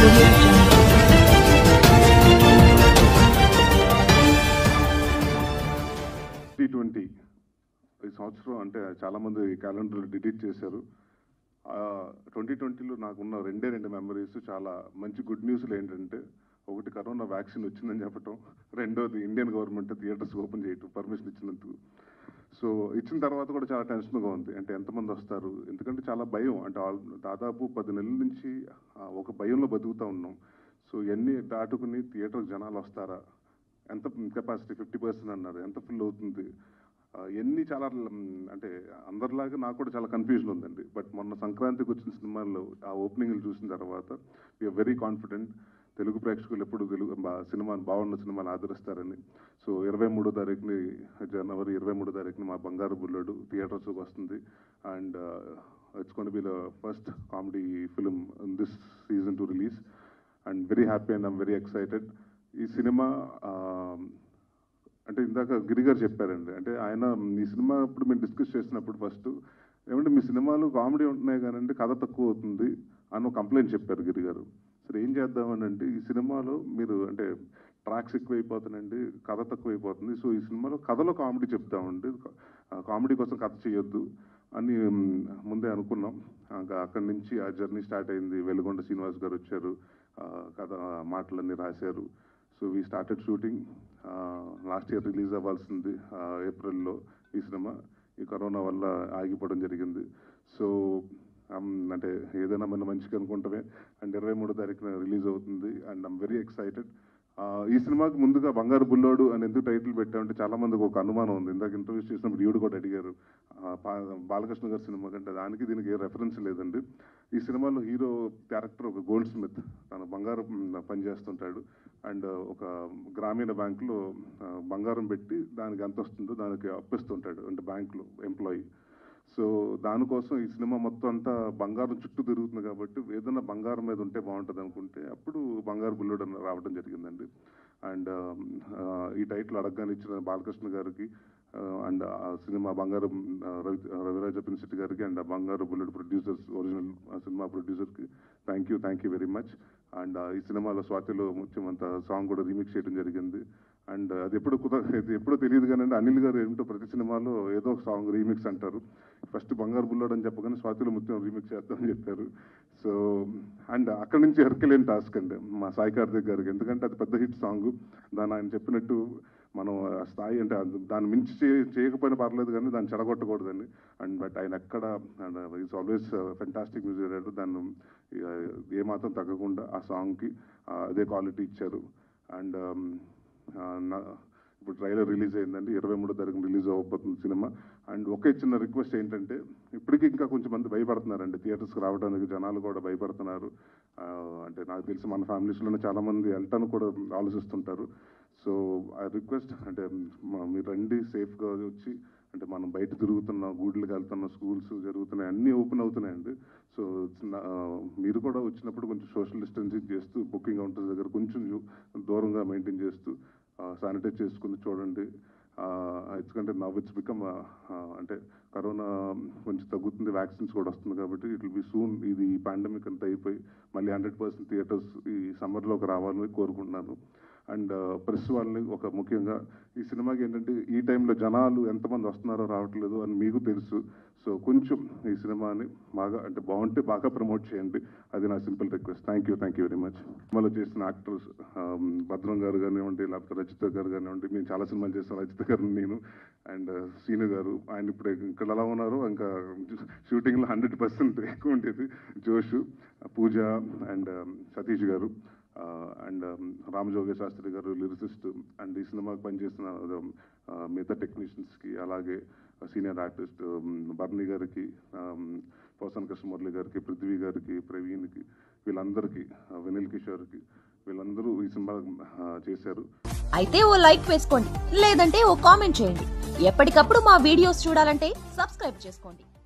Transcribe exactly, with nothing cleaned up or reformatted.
audio jungle. T twenty ఈ సంవత్సరం అంటే చాలా మంది క్యాలెండర్ డిలీట్ చేశారు. ట్వంటీ ట్వంటీలో నాకున్న రెండే రెండు మెమరీస్, చాలా మంచి గుడ్ న్యూస్లు ఏంటంటే, ఒకటి కరోనా వ్యాక్సిన్ వచ్చిందని చెప్పటం, రెండోది ఇండియన్ గవర్నమెంట్ థియేటర్స్ ఓపెన్ చేయటం పర్మిషన్ ఇచ్చినందుకు. సో ఇచ్చిన తర్వాత కూడా చాలా టెన్షన్గా ఉంది, అంటే ఎంతమంది వస్తారు, ఎందుకంటే చాలా భయం, అంటే దాదాపు పది నెలల నుంచి ఒక భయంలో బతుకుతూ ఉన్నాం. సో ఇవన్నీ దాటుకుని థియేటర్కి జనాలు వస్తారా, ఎంత కెపాసిటీ ఫిఫ్టీ పర్సెంట్ అన్నారు, ఎంత ఫుల్ అవుతుంది, ఎన్ని చాలా అంటే అందరిలాగా నాకు కూడా చాలా కన్ఫ్యూజన్ ఉందండి. బట్ మొన్న సంక్రాంతికి వచ్చిన సినిమాల్లో ఆ ఓపెనింగ్లు చూసిన తర్వాత వీఆర్ వెరీ కాన్ఫిడెంట్ తెలుగు ప్రేక్షకులు ఎప్పుడు తెలుగు సినిమాని బాగున్న సినిమాని ఆదరిస్తారని. సో ఇరవై మూడో తారీఖుని జనవరి ఇరవై మూడో తారీఖుని మా బంగారు బుల్లెడు థియేటర్స్కి వస్తుంది. And it's gonna be the first comedy film in this season to release. And very happy and I'm very excited. ఈ సినిమా అంటే ఇందాక గిరి గారు చెప్పారండి, అంటే ఆయన ఈ సినిమా ఇప్పుడు మేము డిస్కస్ చేసినప్పుడు ఫస్ట్ ఏమంటే మీ సినిమాలు కామెడీ ఉంటున్నాయి కానీ కథ తక్కువ అవుతుంది అని ఒక కంప్లైంట్ చెప్పారు గిరి గారు. సరే ఏం చేద్దామని అంటే, ఈ సినిమాలో మీరు అంటే ట్రాక్స్ ఎక్కువైపోతున్నాయండి, కథ తక్కువైపోతుంది, సో ఈ సినిమాలో కథలో కామెడీ చెప్తామండి, కామెడీ కోసం కథ చేయొద్దు అని ముందే అనుకున్నాం. ఇంకా అక్కడి నుంచి ఆ జర్నీ స్టార్ట్ అయింది. వెలుగొండ శ్రీనివాస్ గారు వచ్చారు, కథ మాటలన్నీ రాశారు. So we started shooting. Last year release అవ్వాల్సింది ఏప్రిల్లో ఈ సినిమా, ఈ కరోనా వల్ల ఆగిపోవడం జరిగింది. సో అంటే ఏదైనా మన మంచిగా అనుకుంటామే. అండ్ ఇరవై మూడో తారీఖున రిలీజ్ అవుతుంది. And I'm very excited. ఈ సినిమాకి ముందుగా బంగారు బుల్లోడు అని ఎందుకు టైటిల్ పెట్టామంటే చాలా మందికి ఒక అనుమానం ఉంది. ఇందాక ఇంటర్వ్యూస్ చేసినప్పుడు ఈవిడ కూడా అడిగారు, బాలకృష్ణ గారి సినిమా కంటే దానికి దీనికి ఏ రెఫరెన్స్ లేదండి. ఈ సినిమాలో హీరో క్యారెక్టర్ ఒక గోల్డ్ స్మిత్, తను బంగారం పనిచేస్తుంటాడు. అండ్ ఒక గ్రామీణ బ్యాంకులో బంగారం పెట్టి దానికి ఎంత వస్తుందో దానికి అప్పిస్తుంటాడు, అంటే బ్యాంకులో ఎంప్లాయీ. సో దానికోసం ఈ సినిమా మొత్తం అంతా బంగారం చుట్టూ తిరుగుతుంది కాబట్టి ఏదైనా బంగారం మీద ఉంటే బాగుంటుంది అనుకుంటే అప్పుడు బంగారు బుల్లుడు అని రావడం జరిగిందండి. అండ్ ఈ టైటిల్ అడగగానే ఇచ్చిన బాలకృష్ణ గారికి అండ్ ఆ సినిమా బంగారు రవి రవిరాజ పిన్సిటి గారికి and Bangaru Bullodu producers, original సినిమా ప్రొడ్యూసర్కి thank you thank you very much. And ఈ సినిమాలో స్వాతిలో ముఖ్యమంత సాంగ్ కూడా రీమిక్స్ చేయడం జరిగింది. అండ్ అది ఎప్పుడు కుదర ఇది ఎప్పుడో తెలియదు కానీ అనిల్ గారు ఏంటో ప్రతి సినిమాలో ఏదో ఒక సాంగ్ రీమిక్స్ అంటారు. ఫస్ట్ బంగారు బుల్లోడు అని చెప్పగానే స్వాతిలో ముత్యం రీమిక్స్ చేద్దామని చెప్పారు. సో అండ్ అక్కడి నుంచి హెర్కిలేని టాస్క్ అండి మా సాయి కార్తిక్ గారికి, ఎందుకంటే అది పెద్ద హిట్ సాంగ్. దాన్ని ఆయన చెప్పినట్టు మనం స్థాయి అంటే దాన్ని మించి చేయకపోయినా పర్లేదు కానీ దాన్ని చెడగొట్టకూడదండి. అండ్ బట్ ఆయన ఎక్కడ and is always fantastic music director, దాన్ని ఏమాత్రం తగ్గకుండా ఆ సాంగ్కి అదే క్వాలిటీ ఇచ్చారు. అండ్ ఇప్పుడు ట్రైలర్ రిలీజ్ అయిందండి, ఇరవై మూడో తారీఖున రిలీజ్ అవ్వబోతుంది సినిమా. అండ్ ఒకే చిన్న రిక్వెస్ట్ ఏంటంటే, ఇప్పటికీ ఇంకా కొంచెం మంది భయపడుతున్నారండి థియేటర్స్కి రావడానికి, జనాలు కూడా భయపడుతున్నారు. అంటే నాకు తెలిసి మన ఫ్యామిలీస్లోనే చాలామంది వెళ్ళటానికి కూడా ఆలోచిస్తుంటారు. సో ఐ రిక్వెస్ట్ అంటే మీరు రండి, సేఫ్గా వచ్చి, అంటే మనం బయట తిరుగుతున్నాం, గూడ్లకు వెళ్తున్నాం, స్కూల్స్ జరుగుతున్నాయి, అన్నీ ఓపెన్ అవుతున్నాయండి. సో మీరు కూడా వచ్చినప్పుడు కొంచెం సోషల్ డిస్టెన్సింగ్ చేస్తూ, బుకింగ్ కౌంటర్స్ దగ్గర కొంచెం దూరంగా మెయింటైన్ చేస్తూ శానిటైజ్ చేసుకుని చూడండి. ఎందుకంటే నవ్ ఇట్స్ బికమ్ అంటే కరోనా కొంచెం తగ్గుతుంది, వ్యాక్సిన్స్ కూడా వస్తుంది కాబట్టి ఇట్ విల్ బి సూన్. ఇది ఈ పాండమిక్ అంతా అయిపోయి మళ్ళీ హండ్రెడ్ పర్సెంట్ థియేటర్స్ ఈ సమ్మర్లోకి రావాలని కోరుకుంటున్నాను. అండ్ ప్రెస్ వాళ్ళని ఒక ముఖ్యంగా ఈ సినిమాకి ఏంటంటే ఈ టైంలో జనాలు ఎంతమంది వస్తున్నారో రావట్లేదు అని మీకు తెలుసు. సో కొంచెం ఈ సినిమాని బాగా అంటే బాగుంటే బాగా ప్రమోట్ చేయండి, అది నా simple request. Thank you thank you very much. సినిమాలో చేసిన యాక్టర్స్ భద్రం గారు కానివ్వండి, లేకపోతే రచిత గారు కానివ్వండి, మేము చాలా సినిమాలు చేస్తాం, రచిత గారు నేను అండ్ శ్రీను గారు. ఆయన ఇప్పుడు ఇక్కడ ఎలా ఉన్నారు, ఇంకా షూటింగ్లో హండ్రెడ్ పర్సెంట్ ఎక్కువ ఉండేది జోషు, పూజ అండ్ సతీష్ గారు అండ్ రామజోగే శాస్త్రి గారు లిరిసిస్ట్. అండ్ ఈ సినిమాకి పనిచేసిన మిగతా టెక్నీషియన్స్కి, అలాగే సీనియర్ ఆర్టిస్ట్ బర్నీ గారికి, పోసన్ కృష్ణమురళి గారికి, పృథ్వీ గారికి, ప్రవీణ్కి, వీళ్ళందరికీ, వినిల్ కిషోర్కి, వీళ్ళందరూ ఈ సినిమా చేశారు. అయితే ఓ లైక్ వేసుకోండి, లేదంటే ఓ కామెంట్ చేయండి. ఎప్పటికప్పుడు మా వీడియోస్ చూడాలంటే సబ్స్క్రైబ్ చేసుకోండి.